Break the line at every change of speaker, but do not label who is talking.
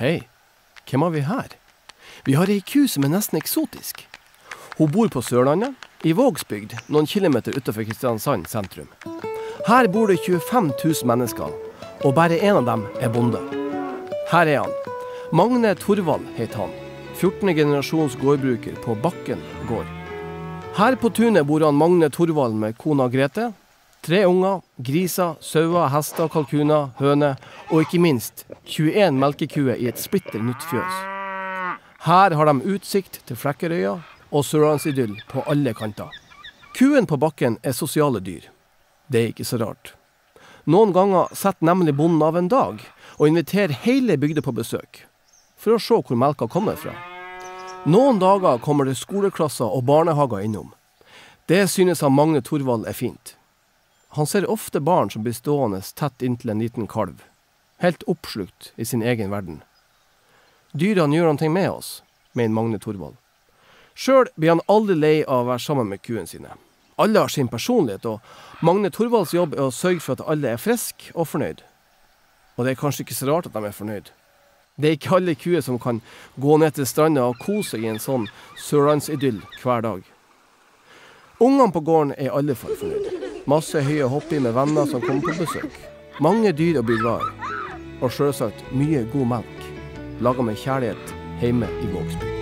Hei, hvem har vi her? Vi har ei ku som nesten eksotisk. Hun bor på Sørlandet, i Vågsbygd, noen kilometer utenfor Kristiansand sentrum. Her bor det 25 000 mennesker, og bare en av dem bonde. Her han. Magne Torvald heter han. 14. generasjons gårdbruker på Bakken gård. Her på tunet bor han Magne Torvald med kona Grete, 3 unger, griser, sauer, hester, kalkuner, høne, og ikke minst 21 melkekuer i et splitter nytt fjøs. Her har de utsikt til Flekkerøya og Sørlandsidyll på alle kanter. Kuen på Bakken sosiale dyr. Det ikke så rart. Noen ganger setter nemlig bonden av en dag og inviterer hele bygda på besøk, for å se hvor melka kommer fra. Noen dager kommer det skoleklasser og barnehager innom. Det synes han Magne Torvald fint. Han ser ofte barn som blir stående tett inntil en liten kalv, helt oppslukt i sin egen verden. Dyrene gjør noe med oss, mener Magne Torvald. Selv blir han aldri lei av å være sammen med kuen sine. Alle har sin personlighet, og Magne Torvalds jobb å sørge for at alle friske og fornøyd. Og det kanskje ikke så rart at de fornøyd. Det ikke alle kuer som kan gå ned til stranda og kose seg i en sånn sørlandsidyll hver dag. Ungene på gården alle fall fornøyd. Masse høye hopp i med venner som kommer på besøk. Mange dyr å bli glad i. Og selvsagt mye god melk, laget med kjærlighet hjemme i Vågsbygd.